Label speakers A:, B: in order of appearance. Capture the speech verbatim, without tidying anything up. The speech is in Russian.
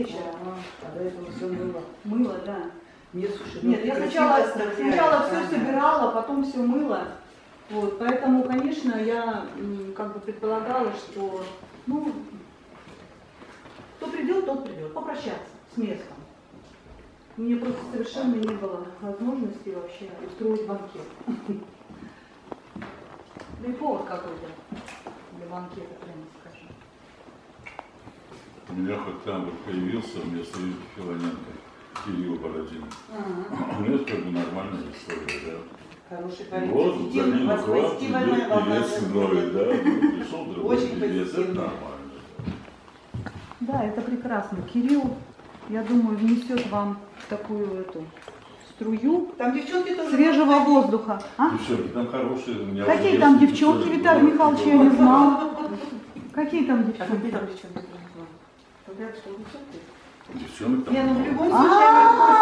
A: вечер.
B: А, а до этого все мыло.
A: Мыло, да.
B: Нет, слушай,
A: Нет,
B: ну,
A: я
B: красиво
A: сначала,
B: оставляешь,
A: сначала все
B: ага.
A: собирала, потом все мыла. Вот, поэтому, конечно, я м, как бы предполагала, что ну, кто придет, тот придет. Попрощаться с местом. Мне просто совершенно не было возможности вообще устроить банкет. Да и повод какой-то для банкета, прямо скажем.
C: У меня хоть там вот появился вместо Юрия Филоненко Кирилл Бородин.
B: Ага.
C: У меня как бы нормальная история, да.
B: Хороший
C: И
B: парень,
C: вот,
B: позитивный,
C: Данила Клав,
B: позитивная
C: идет
B: волна.
C: певец новый, да, ну, пришел другой
B: Очень
C: певец, это
B: позитивный.
C: нормально.
A: Да, это прекрасно. Кирилл, я думаю, внесет вам такую эту струю
B: Там девчонки тоже.
A: свежего воздуха. А?
C: Девчонки, там хорошие. у меня
A: Какие
C: уже
A: там
C: есть
A: девчонки,
C: специальный
A: Виталий
C: город,
A: Михайлович, я
C: город.
A: не знала. Какие там
B: А какие
A: девчонки?
B: там девчонки? Говорят, что девчонки?
C: Девчонок там
B: Не, ну в
C: много.
B: любом
A: А,
B: случае,